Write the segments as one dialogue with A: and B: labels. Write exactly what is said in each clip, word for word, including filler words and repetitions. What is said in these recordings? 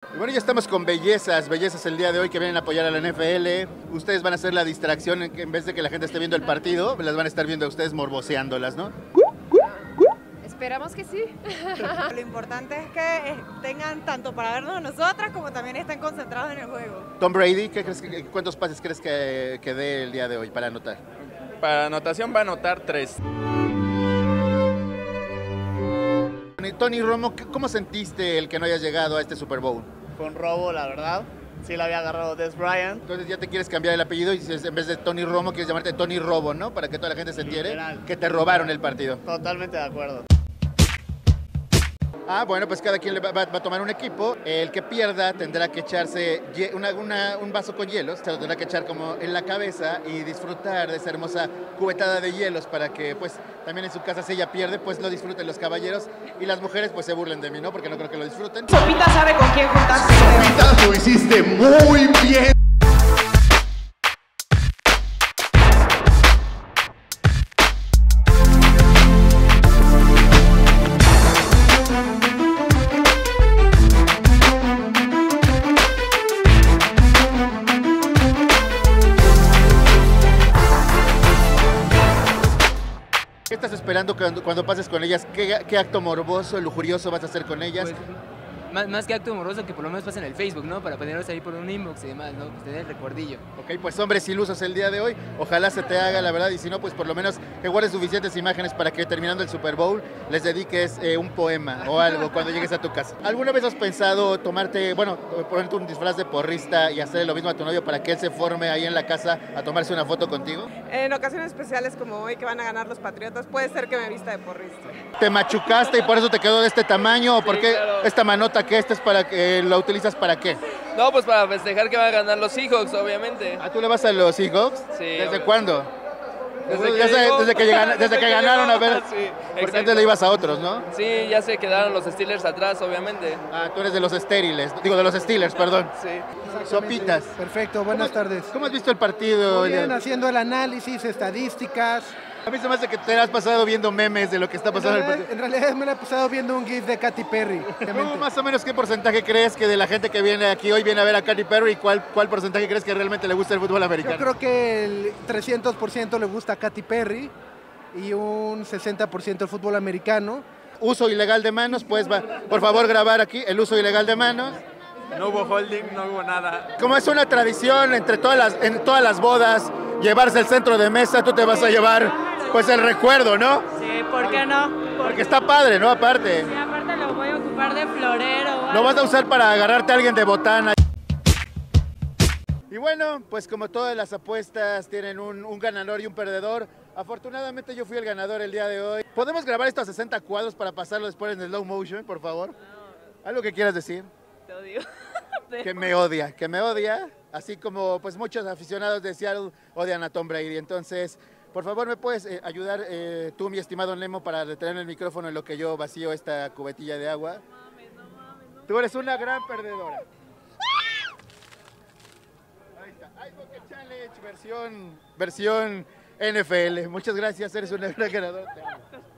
A: Y bueno, ya estamos con bellezas, bellezas el día de hoy que vienen a apoyar a la N F L. Ustedes van a hacer la distracción en, que en vez de que la gente esté viendo el partido, las van a estar viendo a ustedes morboseándolas, ¿no?
B: Esperamos que sí.
C: Lo importante es que tengan tanto para vernos a nosotras como también estén concentrados en el juego.
A: Tom Brady, ¿qué crees que, ¿cuántos pases crees que, que dé el día de hoy para anotar?
D: Para anotación va a anotar tres.
A: Tony Romo, ¿cómo sentiste el que no hayas llegado a este Super Bowl?
E: Fue un robo, la verdad. Sí lo había agarrado Dez Bryant.
A: Entonces ya te quieres cambiar el apellido y dices, en vez de Tony Romo quieres llamarte Tony Robo, ¿no? Para que toda la gente se entere
E: Literal.
A: que te robaron el partido.
E: Totalmente de acuerdo.
A: Ah, bueno, pues cada quien le va, va, va a tomar un equipo. El que pierda tendrá que echarse una, una, un vaso con hielos, se lo tendrá que echar como en la cabeza y disfrutar de esa hermosa cubetada de hielos para que, pues, también en su casa si ella pierde, pues lo disfruten los caballeros y las mujeres, pues, se burlen de mí, ¿no? Porque no creo que lo disfruten.
C: Sopita sabe con quién juntarse.
F: Sopita, lo hiciste muy bien.
A: ¿Qué estás esperando cuando, cuando pases con ellas? ¿Qué, ¿Qué acto morboso, lujurioso vas a hacer con ellas?
G: Pues, más, más que acto amoroso, que por lo menos pasen el Facebook, ¿no? Para ponerlos ahí por un inbox y demás, ¿no? Pues tener el recuerdillo.
A: Ok, pues hombres ilusos el día de hoy. Ojalá se te haga, la verdad, y si no, pues por lo menos que guardes suficientes imágenes para que terminando el Super Bowl les dediques eh, un poema o algo cuando llegues a tu casa. ¿Alguna vez has pensado tomarte, bueno, ponerte un disfraz de porrista y hacerle lo mismo a tu novio para que él se forme ahí en la casa a tomarse una foto contigo?
C: En ocasiones especiales como hoy que van a ganar los Patriotas, puede ser que me vista de porrista.
A: ¿Te machucaste y por eso te quedó de este tamaño? ¿O por qué
D: claro.
A: esta manota que esta es para que la utilizas para qué?
D: No, pues para festejar que van a ganar los Seahawks, obviamente.
A: ¿Ah, tú le vas a los Seahawks?
D: Sí.
A: ¿Desde
D: obvio.
A: cuándo?
D: Desde
A: Ya
D: que
A: sé,
D: llegó.
A: desde que, llegan- desde que ganaron, a ver.
D: Sí,
A: Porque
D: exacto.
A: antes le ibas a otros, ¿no?
D: Sí, ya se quedaron los Steelers atrás, obviamente.
A: Ah, tú eres de los estériles, digo de los Steelers, perdón.
D: Sí.
A: Sopitas.
H: Perfecto, buenas
A: ¿Cómo-
H: tardes.
A: ¿Cómo has visto el partido?
H: Muy bien, haciendo el análisis, estadísticas.
A: A mí se me hace que te has pasado viendo memes de lo que está
H: En
A: pasando en el
H: realidad,
A: partido.
H: en realidad me la he pasado viendo un GIF de Katy Perry.
A: ¿Cómo más o menos qué porcentaje crees que de la gente que viene aquí hoy viene a ver a Katy Perry y cuál, cuál porcentaje crees que realmente le gusta el fútbol americano?
H: Yo creo que el trescientos por ciento le gusta a Katy Perry y un sesenta por ciento el fútbol americano.
A: Uso ilegal de manos, pues va, por favor grabar aquí el uso ilegal de manos.
D: No hubo holding, no hubo nada.
A: Como es una tradición entre todas las, en todas las bodas, llevarse el centro de mesa, tú te vas a llevar pues el recuerdo, ¿no?
C: Sí, ¿por qué no?
A: Porque está padre, ¿no? Aparte.
C: Sí, aparte lo voy a ocupar de florero.
A: Lo vas a usar para agarrarte a alguien de botana. Y bueno, pues como todas las apuestas tienen un, un ganador y un perdedor, afortunadamente yo fui el ganador el día de hoy. ¿Podemos grabar estos sesenta cuadros para pasarlo después en slow motion, por favor? ¿Algo que quieras decir?
C: Te odio.
A: Que me odia, que me odia, así como pues muchos aficionados de Seattle odian a Tom Brady. Entonces, por favor, ¿me puedes eh, ayudar eh, tú, mi estimado Nemo, para detener el micrófono en lo que yo vacío esta cubetilla de agua? No mames, no mames. Tú eres una gran perdedora. Ahí está, Ice Bucket Challenge, versión, versión N F L. Muchas gracias, eres una gran ganadora. Te amo.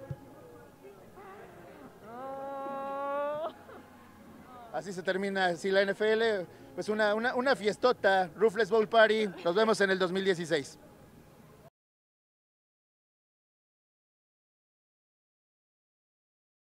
A: Así se termina así la N F L, pues una, una, una fiestota, Roofless Bowl Party. Nos vemos en el dos mil dieciséis.